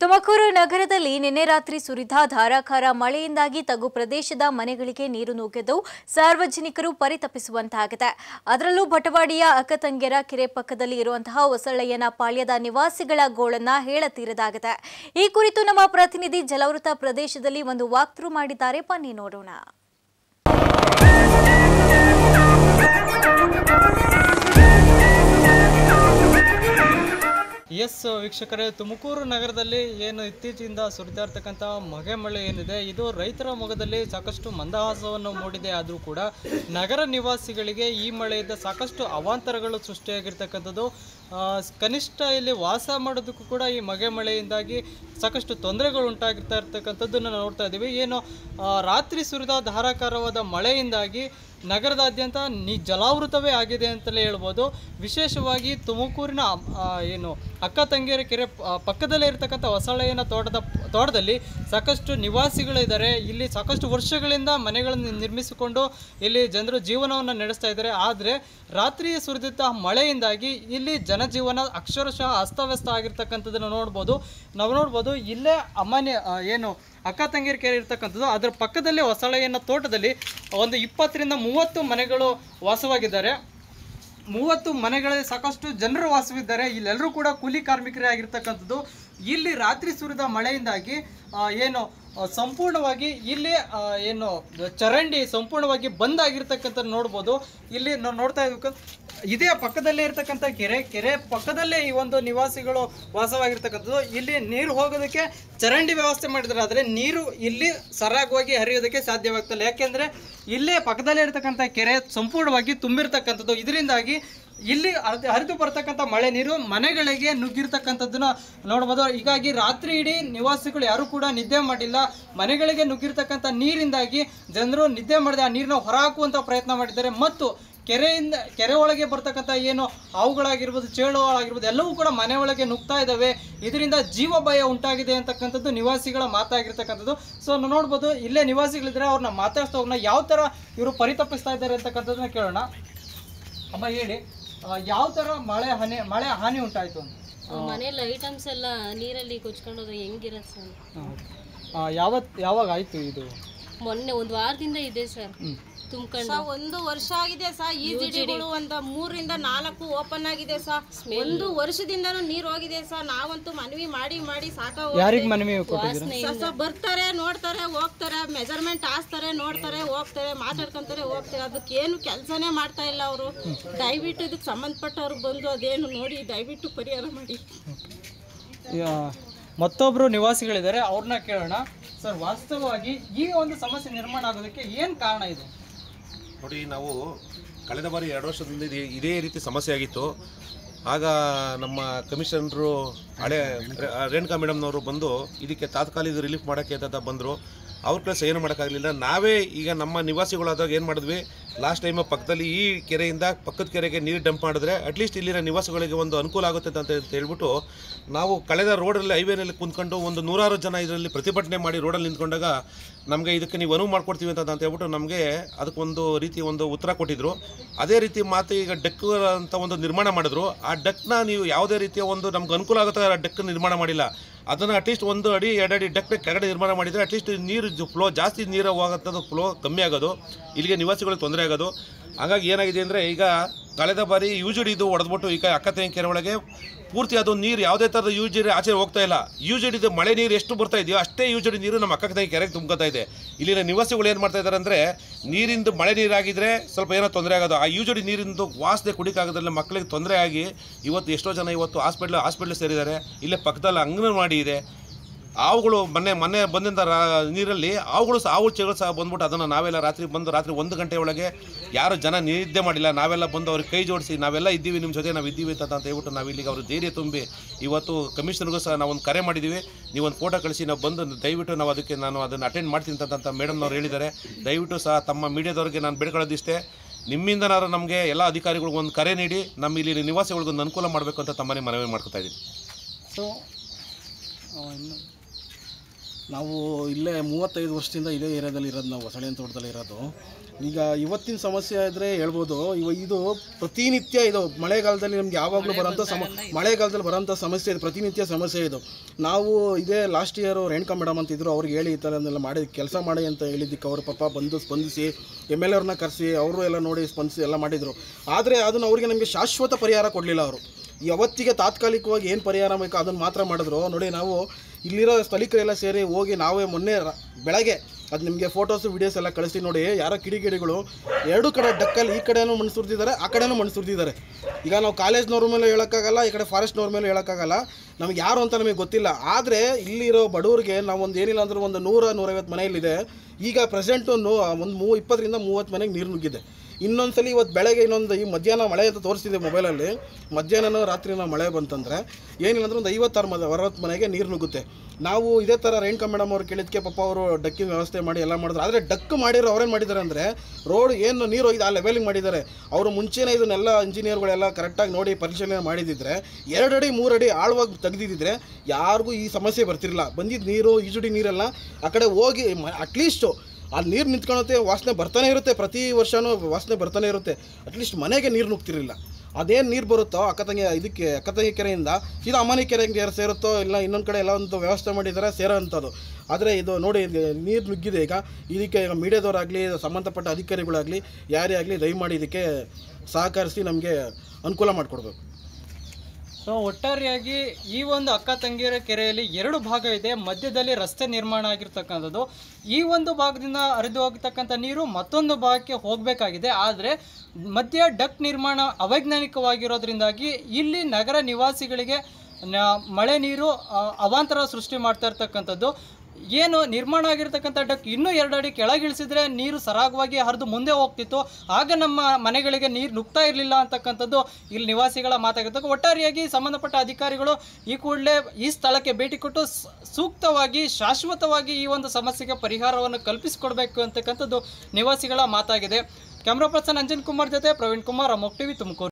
ತುಮಕೂರು ನಗರದಲ್ಲಿ ನಿನ್ನೆ ರಾತ್ರಿ ಸುರಿದ ಧಾರಾಕಾರ ಮಳೆಯಿಂದಾಗಿ ತಗ್ಗು ಪ್ರದೇಶದ ಮನೆಗಳಿಗೆ ನೀರು ನುಗ್ಗಿದ್ದು ಸಾರ್ವಜನಿಕರು ಪರಿತಪಿಸುವಂತಾಗಿದೆ. ಅದರಲ್ಲೂ ಬಟವಾಡಿಯ ಅಕ್ಕತಂಗೆರ ಕೆರೆ ಪಕ್ಕದಲ್ಲಿ ಇರುವಂತಹ ಹೊಸಳ್ಳಯ್ಯನ ಪಾಳ್ಯದ ನಿವಾಸಿಗಳ ಗೋಳನ್ನ ಹೇಳತೀರದಾಗಿದೆ. ಈ ಕುರಿತು ನಮ್ಮ ಪ್ರತಿನಿಧಿ ಜಲವೃತ ಪ್ರದೇಶದಲ್ಲಿ ಒಂದು ವಾಕ್ ಥ್ರೂ ಮಾಡಿದ್ದಾರೆ. ಬನ್ನಿ ನೋಡೋಣ. ಎಸ್ ವೀಕ್ಷಕರೇ, ತುಮಕೂರು ನಗರದಲ್ಲಿ ಏನು ಇತ್ತೀಚಿನಿಂದ ಸುರಿತಾ ಇರ್ತಕ್ಕಂಥ ಮಳೆ ಏನಿದೆ, ಇದು ರೈತರ ಮೊಗದಲ್ಲಿ ಸಾಕಷ್ಟು ಮಂದಹಾಸವನ್ನು ಮೂಡಿದೆ. ಆದರೂ ಕೂಡ ನಗರ ನಿವಾಸಿಗಳಿಗೆ ಈ ಮಳೆಯಿಂದ ಸಾಕಷ್ಟು ಅವಾಂತರಗಳು ಸೃಷ್ಟಿಯಾಗಿರ್ತಕ್ಕಂಥದ್ದು. ಕನಿಷ್ಠ ಇಲ್ಲಿ ವಾಸ ಮಾಡೋದಕ್ಕೂ ಕೂಡ ಈ ಮಳೆಯಿಂದಾಗಿ ಸಾಕಷ್ಟು ತೊಂದರೆಗಳು ಉಂಟಾಗಿರ್ತಾ ಇರ್ತಕ್ಕಂಥದ್ದನ್ನು ನೋಡ್ತಾ ಇದ್ದೀವಿ. ಏನು ರಾತ್ರಿ ಸುರಿದ ಧಾರಾಕಾರವಾದ ಮಳೆಯಿಂದಾಗಿ ನಗರದಾದ್ಯಂತ ಜಲಾವೃತವೇ ಆಗಿದೆ ಅಂತಲೇ ಹೇಳ್ಬೋದು. ವಿಶೇಷವಾಗಿ ತುಮಕೂರಿನ ಏನು ಅಕ್ಕತಂಗೇರ ಕೆರೆ ಪಕ್ಕದಲ್ಲೇ ಇರತಕ್ಕಂಥ ಹೊಸಳ್ಳಯ್ಯನ ತೋಟದಲ್ಲಿ ಸಾಕಷ್ಟು ನಿವಾಸಿಗಳಿದ್ದಾರೆ. ಇಲ್ಲಿ ಸಾಕಷ್ಟು ವರ್ಷಗಳಿಂದ ಮನೆಗಳನ್ನು ನಿರ್ಮಿಸಿಕೊಂಡು ಇಲ್ಲಿ ಜನರು ಜೀವನವನ್ನು ನಡೆಸ್ತಾ ಇದ್ದಾರೆ. ಆದರೆ ರಾತ್ರಿ ಸುರಿದಂಥ ಮಳೆಯಿಂದಾಗಿ ಇಲ್ಲಿ ಜನಜೀವನ ಅಕ್ಷರಶಃ ಅಸ್ತವ್ಯಸ್ತ ಆಗಿರ್ತಕ್ಕಂಥದ್ದನ್ನು ನೋಡ್ಬೋದು. ಇಲ್ಲೇ ಏನು ಅಕ್ಕತಂಗೇರ ಕೆರೆ ಇರ್ತಕ್ಕಂಥದ್ದು, ಅದರ ಪಕ್ಕದಲ್ಲೇ ಹೊಸಳ್ಳಯ್ಯನ ತೋಟದಲ್ಲಿ ಒಂದು 20ರಿಂದ 30 ಮನೆಗಳು ವಾಸವಾಗಿದ್ದಾರೆ. 30 ಮನೆಗಳಲ್ಲಿ ಸಾಕಷ್ಟು ಜನರು ವಾಸವಿದ್ದಾರೆ. ಇಲ್ಲೆಲ್ಲರೂ ಕೂಡ ಕೂಲಿ ಕಾರ್ಮಿಕರೇ ಆಗಿರ್ತಕ್ಕಂಥದ್ದು. ಇಲ್ಲಿ ರಾತ್ರಿ ಸುರಿದ ಮಳೆಯಿಂದಾಗಿ ಏನು ಸಂಪೂರ್ಣವಾಗಿ ಇಲ್ಲಿ ಏನು ಚರಂಡಿ ಸಂಪೂರ್ಣವಾಗಿ ಬಂದ್ ಆಗಿರ್ತಕ್ಕಂಥದ್ದು ನೋಡ್ಬೋದು. ಇಲ್ಲಿ ನಾವು ನೋಡ್ತಾ ಇದ್ವಿ, ಇದೇ ಪಕ್ಕದಲ್ಲೇ ಇರ್ತಕ್ಕಂಥ ಕೆರೆ ಪಕ್ಕದಲ್ಲೇ ಈ ಒಂದು ನಿವಾಸಿಗಳು ವಾಸವಾಗಿರ್ತಕ್ಕಂಥದ್ದು. ಇಲ್ಲಿ ನೀರು ಹೋಗೋದಕ್ಕೆ ಚರಂಡಿ ವ್ಯವಸ್ಥೆ ಮಾಡಿದ್ದಾರೆ, ಆದರೆ ನೀರು ಇಲ್ಲಿ ಸರಾಗವಾಗಿ ಹರಿಯೋದಕ್ಕೆ ಸಾಧ್ಯವಾಗ್ತಿಲ್ಲ. ಯಾಕೆಂದರೆ ಇಲ್ಲೇ ಪಕ್ಕದಲ್ಲೇ ಇರ್ತಕ್ಕಂಥ ಕೆರೆ ಸಂಪೂರ್ಣವಾಗಿ ತುಂಬಿರ್ತಕ್ಕಂಥದ್ದು. ಇದರಿಂದಾಗಿ ಇಲ್ಲಿ ಹರಿದು ಬರ್ತಕ್ಕಂಥ ಮಳೆ ನೀರು ಮನೆಗಳಿಗೆ ನುಗ್ಗಿರ್ತಕ್ಕಂಥದ್ದನ್ನ ನೋಡ್ಬೋದು. ಹೀಗಾಗಿ ರಾತ್ರಿ ಇಡೀ ನಿವಾಸಿಗಳು ಯಾರು ಕೂಡ ನಿದ್ದೆ ಮಾಡಿಲ್ಲ. ಮನೆಗಳಿಗೆ ನುಗ್ಗಿರ್ತಕ್ಕಂಥ ನೀರಿಂದಾಗಿ ಜನರು ನಿದ್ದೆ ಮಾಡದೆ ಆ ನೀರನ್ನ ಹೊರಹಾಕುವಂಥ ಪ್ರಯತ್ನ ಮಾಡಿದ್ದಾರೆ. ಮತ್ತು ಕೆರೆ ಒಳಗೆ ಬರ್ತಕ್ಕಂಥ ಏನು ಹಾವುಗಳಾಗಿರ್ಬೋದು, ಚೇಳುಗಳಾಗಿರ್ಬೋದು, ಎಲ್ಲವೂ ಕೂಡ ಮನೆ ಒಳಗೆ ನುಗ್ತಾ ಇದ್ದಾವೆ. ಇದರಿಂದ ಜೀವ ಭಯ ಉಂಟಾಗಿದೆ ಅಂತಕ್ಕಂಥದ್ದು ನಿವಾಸಿಗಳ ಮಾತಾಗಿರ್ತಕ್ಕಂಥದ್ದು. ಸೊ ನೋಡ್ಬೋದು, ಇಲ್ಲೇ ನಿವಾಸಿಗಳಿದ್ರೆ ಅವ್ರನ್ನ ಮಾತಾಡ್ತಾ ಹೋಗೋಣ, ಯಾವ ಥರ ಇವರು ಪರಿತಪಿಸ್ತಾ ಇದ್ದಾರೆ ಅಂತಕ್ಕಂಥದ್ದನ್ನ ಕೇಳೋಣ. ಅಮ್ಮ ಹೇಳಿ, ಯಾವ ಥರ ಮಳೆ ಹಾನಿ ಉಂಟಾಯಿತು ಅಂತ? ಮನೇಲಿ ಐಟಮ್ಸ್ ಎಲ್ಲ ನೀರಲ್ಲಿ ಕೊಚ್ಕೊಂಡೋದು ಹೆಂಗಿರತ್ತೆ ಸರ್? ಯಾವಾಗ ಆಯಿತು ಇದು? ಮೊನ್ನೆ ಒಂದು ವಾರದಿಂದ ಇದೆ ಸರ್. ತುಂಬ್ಕೊಂಡು 1 ವರ್ಷ ಆಗಿದೆ ಸರ್. ಈ ಜಿಡಿಗಳು ಒಂದು 3 ರಿಂದ 4 ಓಪನ್ ಆಗಿದೆ ಸರ್. 1 ವರ್ಷದಿಂದನೂ ನೀರು ಹೋಗಿದೆ ಸರ್. ನಾವಂತೂ ಮನವಿ ಮಾಡಿ ಸಾಕಾಗಿ ಯಾರಿಗೆ ಮನವಿ ಕೊಟ್ಟಿದ್ದೀರಾ? ಬರ್ತಾರೆ, ನೋಡ್ತಾರೆ, ಹೋಗ್ತಾರೆ, ಮೆಜರ್ಮೆಂಟ್ ಹಾಸ್ತಾರೆ, ನೋಡ್ತಾರೆ, ಹೋಗ್ತಾರೆ, ಮಾತಾಡ್ಕೊಂತಾರೆ, ಹೋಗ್ತಾರೆ. ಅದಕ್ಕೇನು ಕೆಲಸನೇ ಮಾಡ್ತಾ ಇಲ್ಲ ಅವರು. ದಯವಿಟ್ಟು ಇದಕ್ಕೆ ಸಂಬಂಧಪಟ್ಟವ್ರು ಬಂದು ಅದೇನು ನೋಡಿ ದಯವಿಟ್ಟು ಪರಿಹಾರ ಮಾಡಿ. ಮತ್ತೊಬ್ರು ನಿವಾಸಿಗಳಿದ್ದಾರೆ, ಅವ್ರನ್ನ ಕೇಳೋಣ. ಸರ್, ವಾಸ್ತವವಾಗಿ ಈ ಒಂದು ಸಮಸ್ಯೆ ನಿರ್ಮಾಣ ಆಗೋದಕ್ಕೆ ಏನು ಕಾರಣ ಇದೆ? ನೋಡಿ, ನಾವು ಕಳೆದ ಬಾರಿ 2 ವರ್ಷದಿಂದ ಇದೇ ರೀತಿ ಸಮಸ್ಯೆ ಆಗಿತ್ತು. ಆಗ ನಮ್ಮ ಕಮಿಷನರು ಹಳೆ ರೇಣುಕಾ ಮೇಡಮ್ನವರು ಬಂದು ಇದಕ್ಕೆ ತಾತ್ಕಾಲಿಕ ರಿಲೀಫ್ ಮಾಡೋಕ್ಕೆ ಅಂತ ಬಂದರು. ಅವ್ರ ಕೆಲಸ ಏನು ಮಾಡೋಕ್ಕಾಗಲಿಲ್ಲ. ನಾವೇ ಈಗ ನಮ್ಮ ನಿವಾಸಿಗಳಾದಾಗ ಏನು ಮಾಡಿದ್ವಿ, ಲಾಸ್ಟ್ ಟೈಮ್ ಪಕ್ಕದಲ್ಲಿ ಈ ಕೆರೆಯಿಂದ ಪಕ್ಕದ ಕೆರೆಗೆ ನೀರು ಡಂಪ್ ಮಾಡಿದ್ರೆ ಅಟ್ಲೀಸ್ಟ್ ಇಲ್ಲಿನ ನಿವಾಸಿಗಳಿಗೆ ಒಂದು ಅನುಕೂಲ ಆಗುತ್ತೆ ಅಂತ ಹೇಳ್ಬಿಟ್ಟು ನಾವು ಕಳೆದ ರೋಡಲ್ಲಿ ಹೈವೇನಲ್ಲಿ ಕುಂತ್ಕೊಂಡು ಒಂದು 100 ಜನ ಇದರಲ್ಲಿ ಪ್ರತಿಭಟನೆ ಮಾಡಿ ರೋಡಲ್ಲಿ ನಿಂತ್ಕೊಂಡಾಗ ನಮಗೆ ಇದಕ್ಕೆ ನೀವು ಅನುವು ಮಾಡ್ಕೊಡ್ತೀವಿ ಅಂತ ಹೇಳ್ಬಿಟ್ಟು ನಮಗೆ ಅದಕ್ಕೊಂದು ರೀತಿ ಒಂದು ಉತ್ತರ ಕೊಟ್ಟಿದ್ದರು. ಅದೇ ರೀತಿ ಮಾತು ಈಗ ಡೆಕ್ ಅಂತ ಒಂದು ನಿರ್ಮಾಣ ಮಾಡಿದ್ರು. ಆ ಡೆಕ್ನ ನೀವು ಯಾವುದೇ ರೀತಿಯ ಒಂದು ನಮ್ಗೆ ಅನುಕೂಲ ಆಗುತ್ತೆ ಆ ಡೆಕ್ ನಿರ್ಮಾಣ ಮಾಡಿಲ್ಲ. ಅದನ್ನು ಅಟ್ಲೀಸ್ಟ್ 1 ಅಡಿ 2 ಅಡಿ ಡೆಕ್ ಕೆಳಗಡೆ ನಿರ್ಮಾಣ ಮಾಡಿದರೆ ಅಟ್ಲೀಸ್ಟ್ ನೀರು ಫ್ಲೋ ಜಾಸ್ತಿ ನೀರು ಹೋಗೋಂಥದ್ದು ಫ್ಲೋ ಕಮ್ಮಿ ಆಗೋದು, ಇಲ್ಲಿಗೆ ನಿವಾಸಿಗಳಿಗೆ ತೊಂದರೆ ಆಗೋದು. ಹಾಗಾಗಿ ಏನಾಗಿದೆ ಅಂದರೆ, ಈಗ ಕಳೆದ ಬಾರಿ ಯೂಜಿಡಿದು ಹೊಡೆದ್ಬಿಟ್ಟು ಈಗ ಅಕ್ಕತಂಗೇರ ಕೆರೆ ಒಳಗೆ ಪೂರ್ತಿ ಅದು ನೀರು ಯಾವುದೇ ಥರದ ಯೂಜಿಡಿ ಆಚೆ ಹೋಗ್ತಾ ಇಲ್ಲ. ಯೂಜಿಡಿದು ಮಳೆ ನೀರು ಎಷ್ಟು ಬರ್ತಾ ಇದೆಯೋ ಅಷ್ಟೇ ಯೂಜಿಡಿ ನೀರು ನಮ್ಮ ಅಕ್ಕತಂಗೇರ ಕೆರೆಗೆ ತುಂಬ್ಕೊತಾ ಇದೆ. ಇಲ್ಲಿನ ನಿವಾಸಿಗಳು ಏನು ಮಾಡ್ತಾ ಇದ್ದಾರೆ ಅಂದರೆ, ನೀರಿಂದು ಮಳೆ ನೀರಾಗಿದ್ದರೆ ಸ್ವಲ್ಪ ಏನೋ ತೊಂದರೆ ಆಗೋದು, ಆ ಯೂಜಿಡಿ ನೀರಿಂದು ವಾಸನೆ ಕುಡಿಕಾಗೋದ್ರಲ್ಲಿ ಮಕ್ಕಳಿಗೆ ತೊಂದರೆ ಆಗಿ ಇವತ್ತು ಎಷ್ಟೋ ಜನ ಹಾಸ್ಪಿಟ್ಲ್ ಸೇರಿದ್ದಾರೆ. ಇಲ್ಲೇ ಪಕ್ಕದಲ್ಲಿ ಅಂಗನವಾಡಿ ಇದೆ. ಹಾವುಗಳು ಮೊನ್ನೆ ಬಂದಿಂದ ನೀರಲ್ಲಿ ಹಾವು ಚೇಳು ಸಹ ಬಂದ್ಬಿಟ್ಟು ಅದನ್ನು ನಾವೆಲ್ಲ ರಾತ್ರಿ 1 ಗಂಟೆ ಒಳಗೆ ಯಾರು ಜನ ನಿದ್ದೆ ಮಾಡಿಲ್ಲ, ನಾವೆಲ್ಲ ಬಂದು ಅವ್ರಿಗೆ ಕೈ ಜೋಡಿಸಿ ನಾವೆಲ್ಲ ಇದ್ದೀವಿ, ನಿಮ್ಮ ಜೊತೆ ನಾವು ಇದ್ದೀವಿ ಅಂತ ಹೇಳ್ಬಿಟ್ಟು ನಾವು ಇಲ್ಲಿಗೆ ಅವರು ಧೈರ್ಯ ತುಂಬಿ ಇವತ್ತು ಕಮಿಷನರ್ಗೂ ಸಹ ನಾವು ಒಂದು ಕರೆ ಮಾಡಿದ್ದೀವಿ. ನೀವೊಂದು ಫೋಟೋ ಕಳಿಸಿ ನಾವು ಬಂದು ದಯವಿಟ್ಟು ನಾವು ನಾನು ಅದನ್ನು ಅಟೆಂಡ್ ಮಾಡ್ತೀನಿ ಅಂತ ಮೇಡಮ್ನವ್ರು ಹೇಳಿದ್ದಾರೆ. ದಯವಿಟ್ಟು ಸಹ ತಮ್ಮ ಮೀಡಿಯಾದವ್ರಿಗೆ ನಾನು ಬೇಡ್ಕೊಳ್ಳೋದಿಷ್ಟೇ, ನಿಮ್ಮಿಂದನಾರು ನಮಗೆ ಎಲ್ಲ ಅಧಿಕಾರಿಗಳಿಗೂ ಒಂದು ಕರೆ ನೀಡಿ ನಮ್ಮ ಇಲ್ಲಿ ನಿವಾಸಿಗಳಿಗೊಂದು ಅನುಕೂಲ ಮಾಡಬೇಕು ಅಂತ ತಮ್ಮನೇ ಮನವಿ ಮಾಡ್ಕೊತಾ ಇದ್ದೀನಿ. ಸೊ ನಾವು ಇಲ್ಲೇ 35 ವರ್ಷದಿಂದ ಇದೇ ಏರಿಯಾದಲ್ಲಿ ಇರೋದು, ನಾವು ಹೊಸಳ್ಳಿ ತೋಟದಲ್ಲಿ ಇರೋದು. ಈಗ ಇವತ್ತಿನ ಸಮಸ್ಯೆ ಆದರೆ ಹೇಳ್ಬೋದು, ಇದು ಪ್ರತಿನಿತ್ಯ ಇದು ಮಳೆಗಾಲದಲ್ಲಿ ನಮ್ಗೆ ಯಾವಾಗಲೂ ಬರೋಂಥ ಮಳೆಗಾಲದಲ್ಲಿ ಬರೋಂಥ ಸಮಸ್ಯೆ ಇದು, ಪ್ರತಿನಿತ್ಯ ಸಮಸ್ಯೆ ಇದು. ನಾವು ಇದೇ ಲಾಸ್ಟ್ ಇಯರು ರೇಣುಕಾ ಮೇಡಮ್ ಅಂತಿದ್ರು, ಅವ್ರಿಗೆ ಹೇಳಿ ಈ ಥರನೆಲ್ಲ ಮಾಡಿ ಕೆಲಸ ಮಾಡಿ ಅಂತ ಹೇಳಿದ್ದಕ್ಕೆ ಅವರು ಪಾಪ ಬಂದು ಸ್ಪಂದಿಸಿ MLA ಅವ್ರನ್ನ ಕರೆಸಿ ಅವರು ಎಲ್ಲ ನೋಡಿ ಸ್ಪಂದಿಸಿ ಎಲ್ಲ ಮಾಡಿದರು. ಆದರೆ ಅದನ್ನು ಅವರಿಗೆ ನಮಗೆ ಶಾಶ್ವತ ಪರಿಹಾರ ಕೊಡಲಿಲ್ಲ. ಅವರು ಯಾವತ್ತಿಗೆ ತಾತ್ಕಾಲಿಕವಾಗಿ ಏನು ಪರಿಹಾರ ಬೇಕೋ ಅದನ್ನು ಮಾತ್ರ ಮಾಡಿದ್ರು. ನೋಡಿ, ನಾವು ಇಲ್ಲಿರೋ ಸ್ಥಳೀಕರೆಲ್ಲ ಸೇರಿ ಹೋಗಿ ನಾವೇ ಮೊನ್ನೆ ಬೆಳಗ್ಗೆ ಅದು ನಿಮಗೆ ಫೋಟೋಸು ವೀಡಿಯೋಸ್ ಎಲ್ಲ ಕಳಿಸಿ ನೋಡಿ, ಯಾರೋ ಕಿಡಿಗೇಡಿಗಳು ಎರಡು ಕಡೆ ಡಕ್ಕಲ್ಲಿ ಈ ಕಡೆನೂ ಮಣ್ಣು ಸುರಿದಿದ್ದಾರೆ, ಆ ಕಡೆನೂ ಮಣ್ಣು ಸುರಿದಿದ್ದಾರೆ. ಈಗ ನಾವು ಕಾಲೇಜ್ನವ್ರ ಮೇಲೆ ಹೇಳೋಕ್ಕಾಗಲ್ಲ, ಈ ಕಡೆ ಫಾರೆಸ್ಟ್ನವ್ರ ಮೇಲೆ ಹೇಳೋಕ್ಕಾಗಲ್ಲ, ನಮಗೆ ಯಾರು ಅಂತ ನಮಗೆ ಗೊತ್ತಿಲ್ಲ. ಆದರೆ ಇಲ್ಲಿರೋ ಬಡವರಿಗೆ ನಾವು ಒಂದು ಏನಿಲ್ಲ ಅಂದರೂ ಒಂದು 100-150 ಮನೆಯಲ್ಲಿದೆ. ಈಗ ಪ್ರೆಸೆಂಟು ಒಂದು 20-30 ಮನೆಗೆ ನೀರು ನುಗ್ಗಿದೆ. ಇನ್ನೊಂದ್ಸಲಿ ಇವತ್ತು ಬೆಳಗ್ಗೆ ಈ ಮಧ್ಯಾಹ್ನ ಮಳೆ ಅಂತ ತೋರಿಸ್ತಿದ್ದೆ ಮೊಬೈಲಲ್ಲಿ, ಮಧ್ಯಾಹ್ನ ರಾತ್ರಿನ ಮಳೆ ಬಂತಂದರೆ ಏನಿಲ್ಲ ಅಂದ್ರೆ ಒಂದು 50-60 ಮನೆಗೆ ನೀರು ನುಗ್ಗುತ್ತೆ. ನಾವು ಇದೇ ಥರ ರೇಣುಕಾ ಮೇಡಮ್ ಅವ್ರು ಕೇಳಿದ್ದಕ್ಕೆ ಪಾಪ ಅವರು ಡಕ್ಕಿನ ವ್ಯವಸ್ಥೆ ಮಾಡಿ ಎಲ್ಲ ಮಾಡಿದ್ರು. ಆದರೆ ಡಕ್ ಮಾಡಿರೋ ಅವ್ರೇನು ಮಾಡಿದ್ದಾರೆ ಅಂದರೆ, ರೋಡ್ ಏನು ನೀರು ಹೋಗಿದೆ ಆ ಲೆವೆಲಿಗೆ ಮಾಡಿದ್ದಾರೆ. ಅವರು ಮುಂಚೆನೇ ಇದನ್ನೆಲ್ಲ ಇಂಜಿನಿಯರ್ಗಳೆಲ್ಲ ಕರೆಕ್ಟಾಗಿ ನೋಡಿ ಪರಿಶೀಲನೆ ಮಾಡಿದಿದ್ರೆ 2 ಅಡಿ 3 ಅಡಿ ಆಳವಾಗಿ ತೆಗೆದಿದ್ದರೆ ಯಾರಿಗೂ ಈ ಸಮಸ್ಯೆ ಬರ್ತಿರಲಿಲ್ಲ. ಬಂದಿದ್ದ ನೀರು, ಈಜುಡಿ ನೀರೆಲ್ಲ ಆ ಕಡೆ ಹೋಗಿ ಅಟ್ಲೀಸ್ಟು ಆ ನೀರು ನಿಂತ್ಕೊಳ್ಳುತ್ತೆ, ವಾಸನೆ ಬರ್ತಾನೆ ಇರುತ್ತೆ, ಪ್ರತಿ ವರ್ಷವೂ ವಾಸನೆ ಬರ್ತಾನೆ ಇರುತ್ತೆ. ಅಟ್ಲೀಸ್ಟ್ ಮನೆಗೆ ನೀರು ನುಗ್ತಿರಲಿಲ್ಲ. ಅದೇನು ನೀರು ಬರುತ್ತೋ ಅಕ್ಕತಂಗಿ ಕೆರೆಯಿಂದ ಸೀದಾ ಅಮ್ಮನಿ ಕೆರೆಗೆ ಸೇರುತ್ತೋ, ಇಲ್ಲ ಇನ್ನೊಂದು ಕಡೆ ಎಲ್ಲ ಒಂದು ವ್ಯವಸ್ಥೆ ಮಾಡಿದ್ದಾರೆ ಸೇರೋ ಅಂಥದ್ದು. ಆದರೆ ಇದು ನೋಡಿ, ನೀರು ನುಗ್ಗಿದೆ. ಇದಕ್ಕೆ ಮೀಡಿಯಾದವರಾಗಲಿ, ಸಂಬಂಧಪಟ್ಟ ಅಧಿಕಾರಿಗಳಾಗಲಿ, ಯಾರೇ ಆಗಲಿ ದಯಮಾಡಿ ಇದಕ್ಕೆ ಸಹಕರಿಸಿ ನಮಗೆ ಅನುಕೂಲ ಮಾಡಿಕೊಡ್ಬೇಕು. ಸೊ ಒಟ್ಟಾರೆಯಾಗಿ ಈ ಒಂದು ಅಕ್ಕ ತಂಗಿಯರ ಕೆರೆಯಲ್ಲಿ 2 ಭಾಗ ಇದೆ. ಮಧ್ಯದಲ್ಲಿ ರಸ್ತೆ ನಿರ್ಮಾಣ ಆಗಿರ್ತಕ್ಕಂಥದ್ದು. ಈ ಒಂದು ಭಾಗದಿಂದ ಹರಿದು ಹೋಗ್ತಕ್ಕಂಥ ನೀರು ಮತ್ತೊಂದು ಭಾಗಕ್ಕೆ ಹೋಗಬೇಕಾಗಿದೆ. ಆದರೆ ಮಧ್ಯ ಡಕ್ ನಿರ್ಮಾಣ ಅವೈಜ್ಞಾನಿಕವಾಗಿರೋದ್ರಿಂದಾಗಿ ಇಲ್ಲಿ ನಗರ ನಿವಾಸಿಗಳಿಗೆ ಮಳೆ ನೀರು ಅವಾಂತರ ಸೃಷ್ಟಿ ಮಾಡ್ತಾ ಇರ್ತಕ್ಕಂಥದ್ದು. ಏನು ನಿರ್ಮಾಣ ಆಗಿರ್ತಕ್ಕಂಥ ಡಕ್ ಇನ್ನೂ 2 ಅಡಿ ಕೆಳಗಿಳಿಸಿದ್ರೆ ನೀರು ಸರಾಗವಾಗಿ ಹರಿದು ಮುಂದೆ ಹೋಗ್ತಿತ್ತು, ಆಗ ನಮ್ಮ ಮನೆಗಳಿಗೆ ನೀರು ನುಗ್ತಾ ಇರಲಿಲ್ಲ ಅಂತಕ್ಕಂಥದ್ದು ಇಲ್ಲಿ ನಿವಾಸಿಗಳ ಮಾತಾಗಿರ್ತಕ್ಕ. ಒಟ್ಟಾರೆಯಾಗಿ ಸಂಬಂಧಪಟ್ಟ ಅಧಿಕಾರಿಗಳು ಈ ಕೂಡಲೇ ಈ ಸ್ಥಳಕ್ಕೆ ಭೇಟಿ ಕೊಟ್ಟು ಸೂಕ್ತವಾಗಿ ಶಾಶ್ವತವಾಗಿ ಈ ಒಂದು ಸಮಸ್ಯೆಗೆ ಪರಿಹಾರವನ್ನು ಕಲ್ಪಿಸಿಕೊಡ್ಬೇಕು ಅಂತಕ್ಕಂಥದ್ದು ನಿವಾಸಿಗಳ ಮಾತಾಗಿದೆ. ಕ್ಯಾಮ್ರಾ ಪರ್ಸನ್ ಅಂಜನ್ ಕುಮಾರ್ ಜೊತೆ ಪ್ರವೀಣ್ ಕುಮಾರ್, ಅಮೋಕ್ ಟಿವಿ, ತುಮಕೂರು.